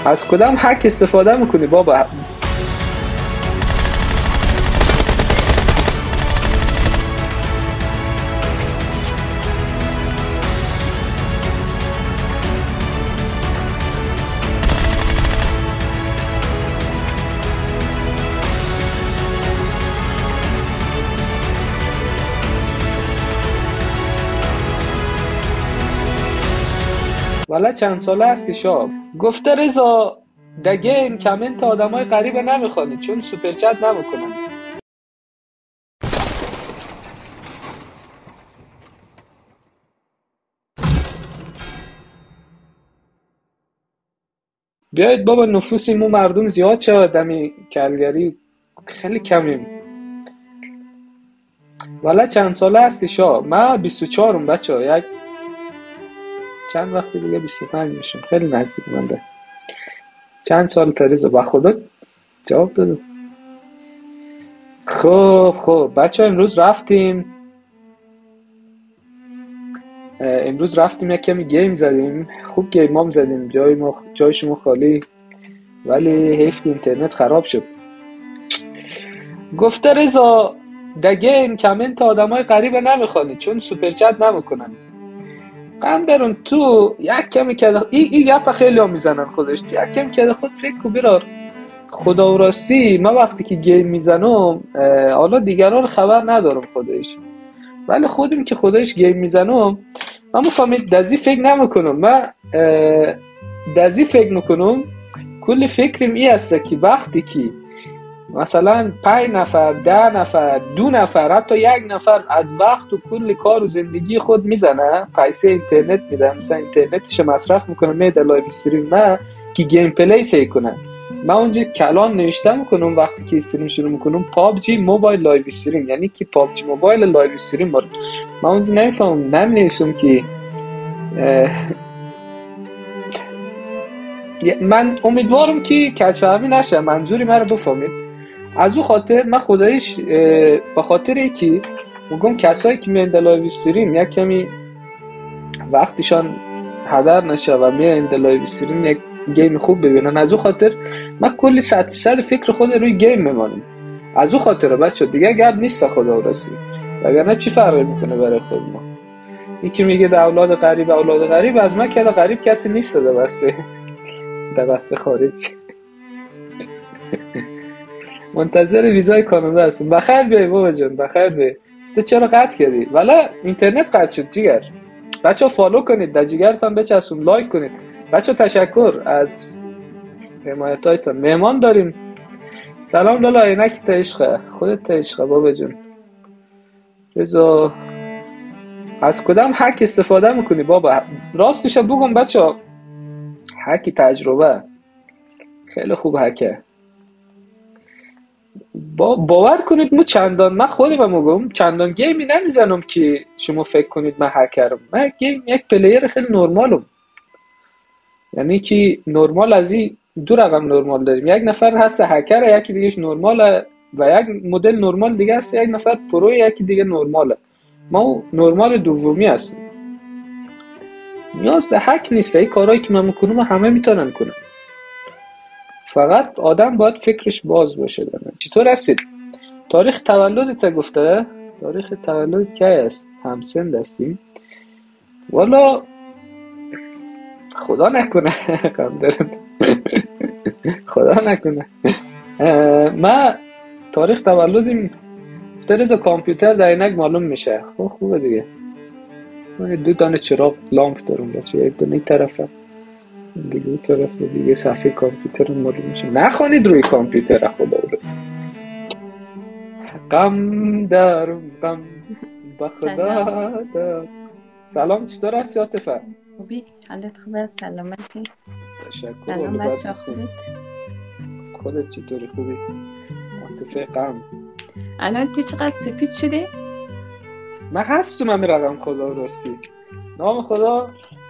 از کدام هک استفاده میکنی بابا؟ والا چند ساله هستی شاب؟ گفته رضا در گیم کامنت آدمای غریبه نمیخوانید چون سوپر چت نمیکنن. بیایید بابا نفوس مو مردم زیاد شد، دمی کلگری خیلی کمیم. والا چند ساله هستی شاب؟ من 24م بچه ها، یک چند وقتی دیگه 25 میشم، خیلی نزدیک منده. چند سال تریزه با خدا جواب دادم. خب بچه ها امروز رفتیم یک کمی گیم زدیم. خوب گیم هم زدیم، جای شما خالی، ولی حیف که اینترنت خراب شد. گفته رضا در گیم کامنت آدمای غریبه نمیخوانید چون سوپر چت نمیکنن. قم درون تو یک کمی که این گپ خیلی هم میزنن خودش، تو یک کمی که خود فکر کو برار. خدا و راستی من وقتی که گیم میزنم حالا دیگران رو خبر ندارم خودش، ولی خودم که خودش گیم میزنم من مفهمید دزی فکر نمیکنم. من دزی فکر میکنم کل فکرم ای است که وقتی که مثلا 5 نفر 10 نفر 2 نفر حتی 1 نفر از وقت و کل کار و زندگی خود میزنه، پیسه اینترنت میده، مثلا اینترنتش مصرف میکنه، میده لایو استریم، من که گیم پلی سی کنه. من اونجا کلان نوشته میکنم وقتی که استریم شروع میکنم پابجی موبایل لایو استریم، یعنی که پابجی موبایل لایو استریم بار. من اونجا نمیفهمم، نمی‌نویسم که من امیدوارم که کچفهمی نشه، منظوری من رو بفهمید. از او خاطر من خدایش به خاطر که میگم کسایی که میان لایو استریم یک کمی وقتشان هدر نشه و میان لایو استریم یک گیم خوب ببینن، از او خاطر من کلی 100% فکر خود روی گیم میمانم. از او خاطر بچه دیگه گرد نیست خدا راستی، وگرنه چی فرقی میکنه برای خود ما؟ یکی میگه ده اولاد غریب از من که غریب کسی نیست در بسته خارج. منتظر ویزای کانادا هستم. بخیر بیای بابا جان، بخیر بیای. تو چرا قطع کردی؟ والا اینترنت قطع شد جیگر. بچه فالو کنید، در جیگرتان بچسبون، لایک کنید. بچه تشکر از حمایتایتان. مهمان داریم. سلام لالا عینک تا عشقه، خودت تا عشقه بابا جان. رضا از کدام هک استفاده میکنی بابا؟ راستش بگم بچه ها، هکی تجربه خیلی خوب هکه. باور کنید من خودم میگم چندان گیمی نمیزنم که شما فکر کنید من هکرم. من یک پلیر خیلی نرمالم، یعنی که نرمال از این دو رقم نرمال داریم، یک نفر هست هکر، یکی دیگهش نرماله و یک مدل نرمال دیگه هست، یک نفر پرو، یکی دیگه نرماله. ما نرمال دومی هستیم، نیاز به هک نیست. این کارهایی که من میکنم همه میتونن کنن، فقط آدم باید فکرش باز باشه. چطور هستید؟ تاریخ تولدت گفته؟ تاریخ تولدت کی است؟ همسن هستیم؟ والا خدا نکنه قم دارم خدا نکنه. من تاریخ تولدیم رضا کامپیوتر در اینک معلوم میشه. خوبه دیگه. من 2 دانه چراغ لامپ دارم بچه، یک دانه این طرفه دیگه، اون طرف دیگه صفحه کامپیوتر معلوم میشه. نخوانید روی کامپیوتر خدا برس. غم دارم غم با خدا دارم. سلام، چطور هستی عاطفه؟ خوبی؟ حالت خوبه؟ سلامتی؟ تشکر. سلام بچه خوبی؟ خودت چطوری؟ خوبی؟ عاطفه غم الان تی چقدر سفید شدی؟ من هستم همین رقم خدا راستی. نام خدا.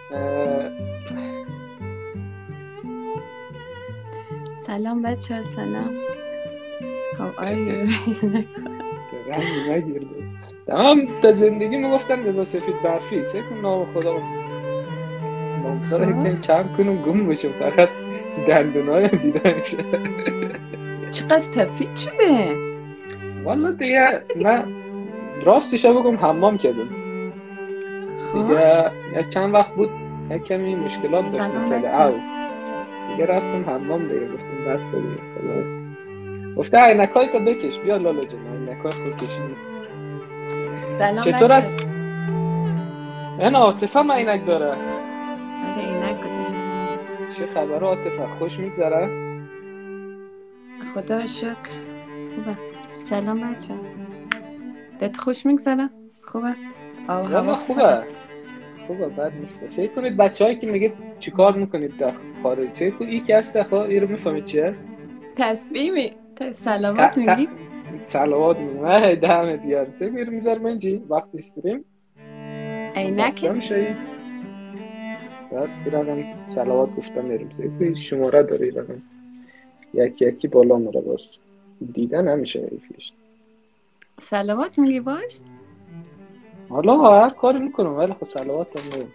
سلام بچه، سلام. How are you؟ رنگی نگیرده. تمام تا زندگی میگفتن رضا سفید برفی. سکن نام خدا. نام خدا کم کنم گم بشم، فقط دندونای دیده میشه. چقدر سفید شده. والا دیگه من راستشو بگم حمام کردم دیگه، یک چند وقت بود یک کمی مشکلات داشتم که او دیگه رفتم حمام دیگه، گفتم بس دیگه خدا. گفته عینکای تو بکش، بیا لالا جون عینکای خود کشیدی. سلام چطور است؟ این عاطفه هم عینک داره. آره عینک گذاشتم. چه خبره عاطفه؟ خوش میگذره؟ خدا رو شکر خوبه. سلام بچه، بهت خوش میگذره؟ خوبه؟ هوا خوبه بد نیست. سعی کنید بچه‌هایی که میگید چیکار میکنید در خارج، سعی کنید یکی هست خب اینو میفهمید چیه؟ تسبیح سلامات میگی؟ سلامات میگم دهنت دیار. سعی کنید میذارم اینجی وقت استریم عینک شایی بعد برادم سلامات گفتم میرم. سعی کنید شماره داری رقم یکی بالا میره، باز دیدن همیشه ایفیش. سلامات میگی باش؟ حالا هر کاری میکنم ولی خب سلامات هم میگم.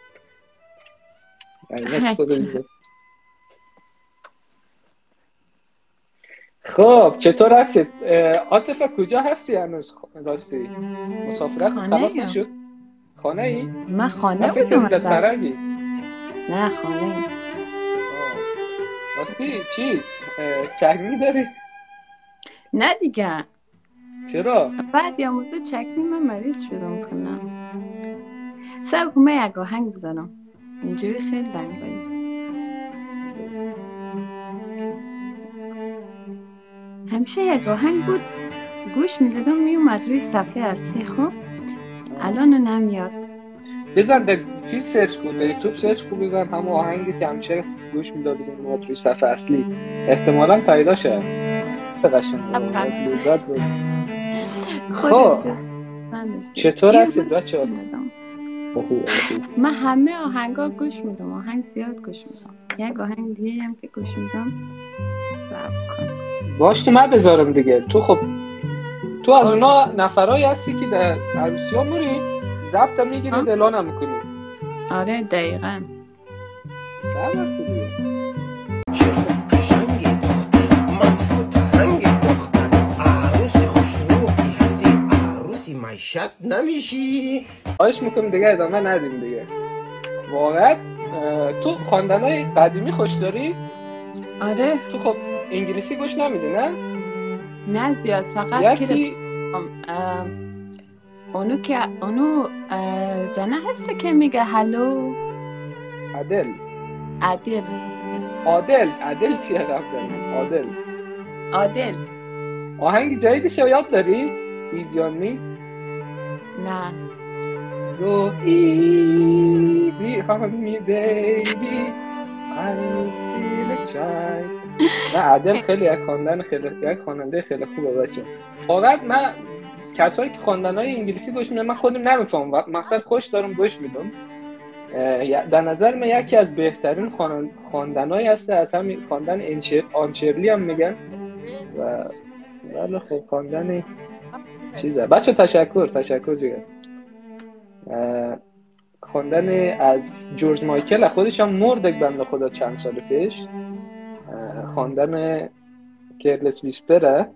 عینک خود دیگه. خب چطور هستید؟ عاطفه کجا هستی هنوز؟ راستی مسافرت خلاص نشد؟ خانه ای؟ من خانه بودم. بودم فکر سرنگی؟ نه خانه ای. راستی چیز چکنی داری؟ نه دیگه. چرا؟ بعد یا موضوع چکنی من مریض شدم کنم. سب من یک آهنگ بزنم اینجوری خیلی دنگ باید. همیشه یک آهنگ بود گوش میدادم میومد روی صفحه اصلی. خب الان نمیاد. بزن در چیز سرچ کن، در یوتیوب سرچ کن، بزن همون آهنگی که همیشه گوش میدادیم میومد روی صفحه اصلی، احتمالاً پیدا شه. قشنگه لذت بود. خب چطور هستید بچه‌ها؟ من همه آهنگا گوش میدم، آهنگ زیاد گوش میدم. یک آهنگ دیگه هم که گوش میدم صبر کن باش تو من بذارم دیگه. تو خب تو از اونا نفرایی هستی که در عروسی ها موری ضبط هم میگیری اعلان هم میکنی. آره دقیقا. صبر کنی چه خوب قشنگی دختر، مست رنگی دختر، عروسی خوشروحی هستی، عروسی معیشت نمیشی. خواهش میکنم دیگه ادامه ندیم دیگه. واقعا تو خواندنای قدیمی خوش داری؟ آره. تو خب انگلیسی گوش نمیدی نه؟ نه زیاد، فقط یکی اونو زنه هسته که میگه هلو. عادل چیه قبل؟ عادل آهنگ جدیدشو یاد داری؟ ایزیانی؟ نه. Go easy on me baby I'm still a child. نه عادل خیلی یک خواننده خیلی خوبه بچه. واقعا من کسایی که خواندنای انگلیسی گوش میدن من خودم نمیفهمم، مثلا خوش دارم گوش میدم. در نظر من یکی از بهترین خواندنایی هست، از همین خواندن آنچرلی هم میگن و ولی خب خواندن چیزه. بچه تشکر جگر. خواندن از جورج مایکل، خودش هم مرد بنده خدا چند سال پیش. خواندن کیرلس ویسپره،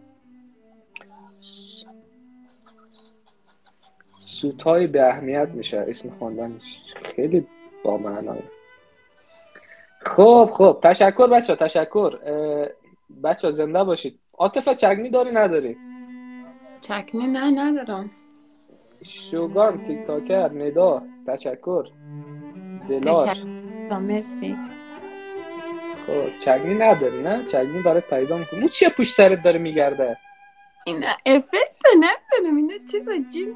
سوتای به اهمیت میشه اسم خواندنش، خیلی با معنی. خب تشکر بچه بچه زنده باشید. عاطفه چکنی داری نداری؟ چکنی نه ندارم. شوگان تیک تاکر ندا تشکر دلار مرسی. خب چکنی نداری نه؟ چکنی برای پیدا میکنی. چیه پشت سرت داره میگرده؟ اینا افکت ندارم، اینا چیز عجیب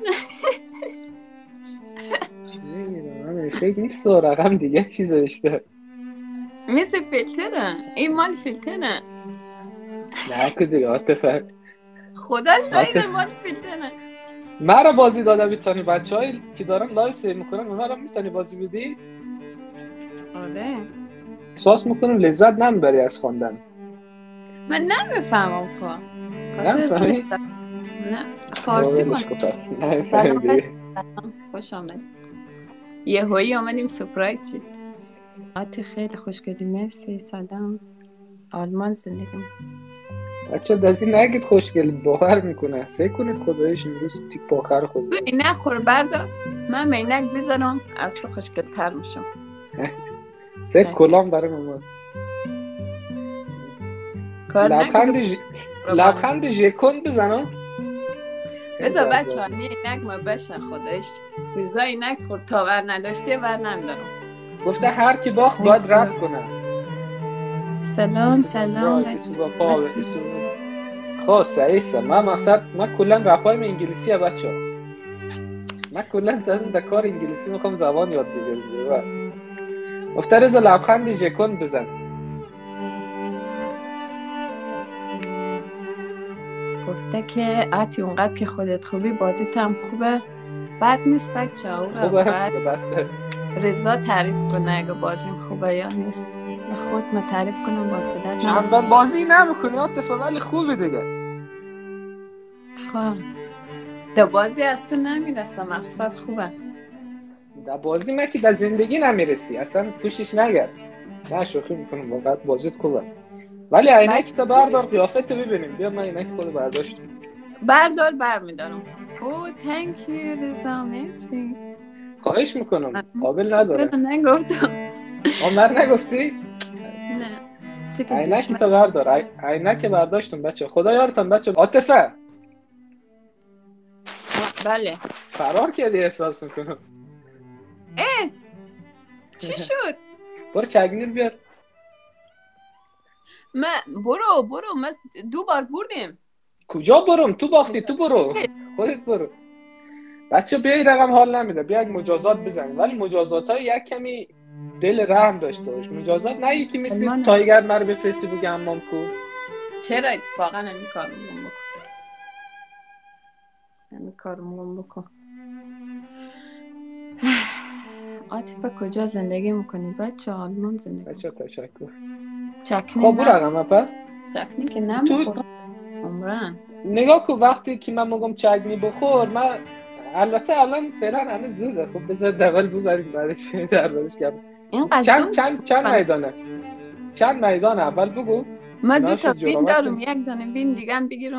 چیه؟ افکت نیست و رقم دیگه چیز اشته مثل فیلتره. این مال فیلتره. نه که دیگه عاطفه خدا شاید مال فیلتره. من را بازی داده میتونی بچه هایی که دارن لایف سیو میکنن من را میتونی بازی بدی؟ آره. احساس میکنم لذت نمیبری از خواندن. من نمیفهمم خب. نمیفهمی؟ نه فارسی کنم. خوش آمد. یه هایی آمدیم سپرایز شد. خیلی خوشگلی مرسی. سلام. آلمان زندگی. بچه دازی نگید خوشگل باور میکنه. سعی کنید خدایش امروز تیپ آخر خود تو اینک خور بردار، من اینک بزنم از تو خوشگل تر میشم. سه کلام برای مامان. لبخند ژکون بزنم. بذار بچه ها اینک ما بشه خودش ویزا اینک خورد تا ور نداشته ور نمیدارم. گفته هر کی باخت باید رفت کنه. سلام خب سعیسه من کلن رپایم انگلیسیه بچه ها. من کلن زدم در کار انگلیسی میخوام زبان یاد بگیرم. گفته رضا لبخند ژکون بزن. گفته که آتی اونقدر که خودت خوبی بازیت هم خوبه بد نیست بچه ها. رضا تعریف کنه اگه بازیم خوبه یا نیست. خود ما تعریف کنم باز بدن چندان بازی نمیکنی عاطفه ولی خوبه دیگه. خب در بازی از تو نمیرسه مقصد خوبه. در بازی من که در زندگی نمیرسی اصلا پوشش نگرد. نه شوخی میکنم واقعا بازیت خوبه ولی عینک تا بردار قیافت رو ببینیم. بیا من عینک خود برداشتم. بردار برمیدارم. اوه تانک یو رضا مرسی. خواهش میکنم قابل نداره. نگفتم. عمر نگفتی؟ نه. عینک تا بردار. عینک برداشتم بچه. خدا یارتون بچه. عاطفه. بله. فرار کردی احساس میکنم. چی شد؟ برو چگنیر بیار. برو ما 2 بار بردیم. کجا برم؟ تو باختی تو برو. خودت برو. بچه بیایی رقم حال نمیده. بیا یک مجازات بزنیم ولی مجازات های یک کمی دل رحم داشته باش. مجازات نه یکی مثل تایگر مرا بفرستی بگه امام کو. چرا اتفاقا همین کارو بکن. عاطفه کجا زندگی میکنی؟ بچه آلمان زندگی. بچه تشکر. چکنی خب برو رقم پس. چکنی که نمیخورم عمران. نگاه کن وقتی که من میگم چکنی بخور من البته الان فعلا هنوز زوده. خب بذار دول ببریم بعدش دربارش گپ. چند میدانه اول بگو. من 2 تا بین دارم. یک دانه بین دیگه هم بگیرم.